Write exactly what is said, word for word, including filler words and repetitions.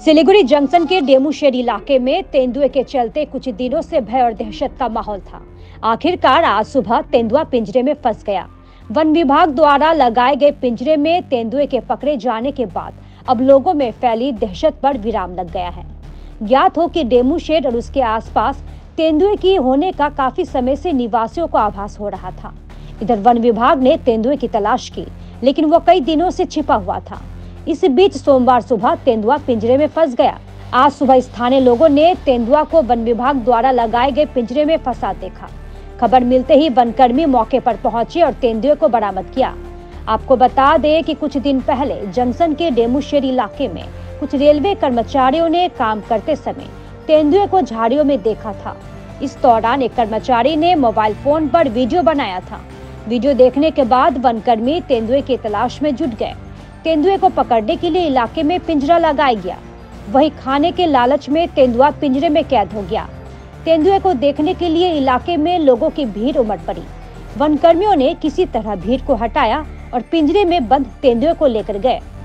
Siliguri junction के डेमूशेर इलाके में तेंदुए के चलते कुछ दिनों से भय और दहशत का माहौल था। आखिरकार आज सुबह तेंदुआ पिंजरे में फंस गया। वन विभाग द्वारा लगाए गए पिंजरे में तेंदुए के पकड़े जाने के बाद अब लोगों में फैली दहशत पर विराम लग गया है। ज्ञात हो कि डेमूशेर और उसके आसपास तेंदुए की होने का काफी समय से निवासियों को आभास हो रहा था। इधर वन विभाग ने तेंदुए की तलाश की, लेकिन वो कई दिनों से छिपा हुआ था। इस बीच सोमवार सुबह तेंदुआ पिंजरे में फंस गया। आज सुबह स्थानीय लोगों ने तेंदुआ को वन विभाग द्वारा लगाए गए पिंजरे में फंसा देखा। खबर मिलते ही वनकर्मी मौके पर पहुंचे और तेंदुए को बरामद किया। आपको बता दें कि कुछ दिन पहले जंक्शन के डेमूशेर इलाके में कुछ रेलवे कर्मचारियों ने काम करते समय तेंदुए को झाड़ियों में देखा था। इस दौरान एक कर्मचारी ने मोबाइल फोन पर वीडियो बनाया था। वीडियो देखने के बाद वनकर्मी तेंदुए की तलाश में जुट गए। तेंदुए को पकड़ने के लिए इलाके में पिंजरा लगाया गया। वहीं खाने के लालच में तेंदुआ पिंजरे में कैद हो गया। तेंदुए को देखने के लिए इलाके में लोगों की भीड़ उमड़ पड़ी। वनकर्मियों ने किसी तरह भीड़ को हटाया और पिंजरे में बंद तेंदुए को लेकर गए।